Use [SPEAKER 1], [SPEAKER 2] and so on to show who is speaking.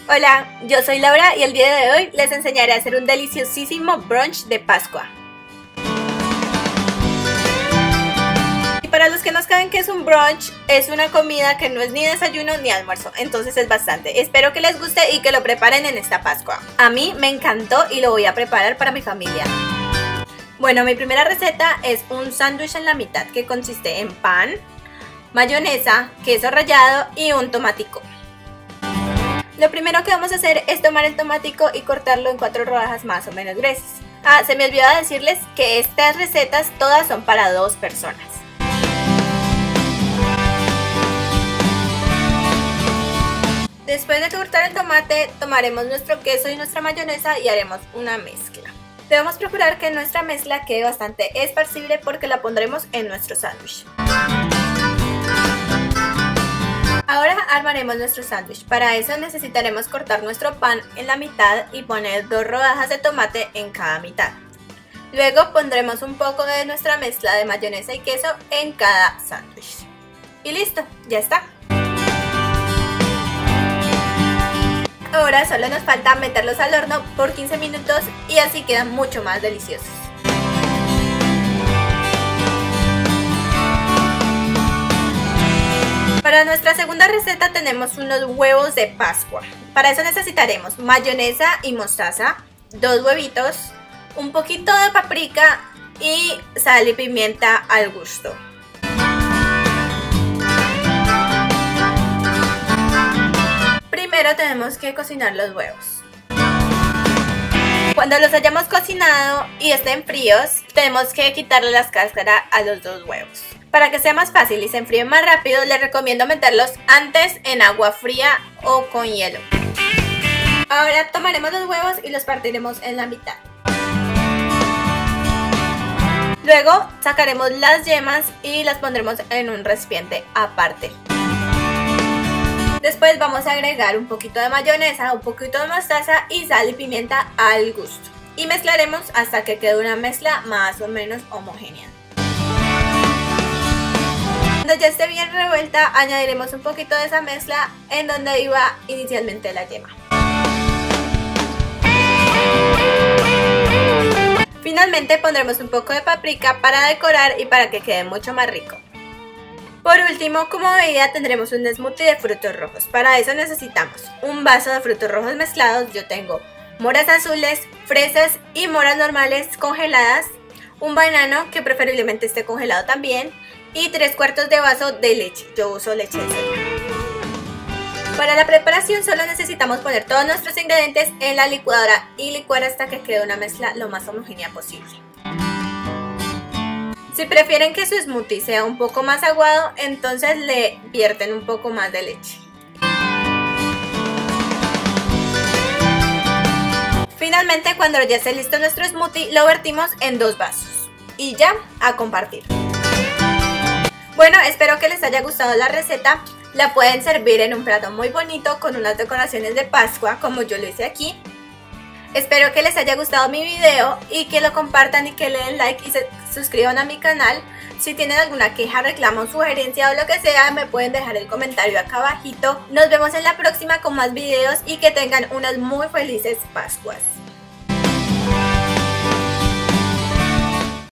[SPEAKER 1] Hola, yo soy Laura y el día de hoy les enseñaré a hacer un deliciosísimo brunch de Pascua. Y para los que no saben qué es un brunch, es una comida que no es ni desayuno ni almuerzo, entonces es bastante. Espero que les guste y que lo preparen en esta Pascua. A mí me encantó y lo voy a preparar para mi familia. Bueno, mi primera receta es un sándwich en la mitad que consiste en pan, mayonesa, queso rallado y un tomatico. Lo primero que vamos a hacer es tomar el tomatico y cortarlo en 4 rodajas más o menos gruesas. Se me olvidó decirles que estas recetas todas son para 2 personas. Después de cortar el tomate, tomaremos nuestro queso y nuestra mayonesa y haremos una mezcla. Debemos procurar que nuestra mezcla quede bastante esparcible porque la pondremos en nuestro sándwich. Ahora armaremos nuestro sándwich. Para eso necesitaremos cortar nuestro pan en la mitad y poner 2 rodajas de tomate en cada mitad. Luego pondremos un poco de nuestra mezcla de mayonesa y queso en cada sándwich. Y listo, ya está. Ahora solo nos falta meterlos al horno por 15 minutos y así quedan mucho más deliciosos. Para nuestra segunda receta tenemos unos huevos de Pascua. Para eso necesitaremos mayonesa y mostaza, 2 huevitos, un poquito de paprika y sal y pimienta al gusto. Primero tenemos que cocinar los huevos. Cuando los hayamos cocinado y estén fríos, tenemos que quitarle las cáscaras a los 2 huevos. Para que sea más fácil y se enfríen más rápido, les recomiendo meterlos antes en agua fría o con hielo. Ahora tomaremos los huevos y los partiremos en la mitad. Luego sacaremos las yemas y las pondremos en un recipiente aparte. Después vamos a agregar un poquito de mayonesa, un poquito de mostaza y sal y pimienta al gusto. Y mezclaremos hasta que quede una mezcla más o menos homogénea. Cuando ya esté bien revuelta, añadiremos un poquito de esa mezcla en donde iba inicialmente la yema. Finalmente pondremos un poco de paprika para decorar y para que quede mucho más rico. Por último, como bebida tendremos un smoothie de frutos rojos. Para eso necesitamos un vaso de frutos rojos mezclados. Yo tengo moras azules, fresas y moras normales congeladas, un banano que preferiblemente esté congelado también y 3/4 de vaso de leche. Yo uso leche de soya. Para la preparación solo necesitamos poner todos nuestros ingredientes en la licuadora y licuar hasta que quede una mezcla lo más homogénea posible. Si prefieren que su smoothie sea un poco más aguado, entonces le vierten un poco más de leche. Finalmente, cuando ya esté listo nuestro smoothie, lo vertimos en 2 vasos. Y ya, a compartir. Bueno, espero que les haya gustado la receta. La pueden servir en un plato muy bonito con unas decoraciones de Pascua, como yo lo hice aquí. Espero que les haya gustado mi video y que lo compartan y que le den like y se suscriban a mi canal. Si tienen alguna queja, reclamo, sugerencia o lo que sea, me pueden dejar el comentario acá abajito. Nos vemos en la próxima con más videos y que tengan unas muy felices Pascuas.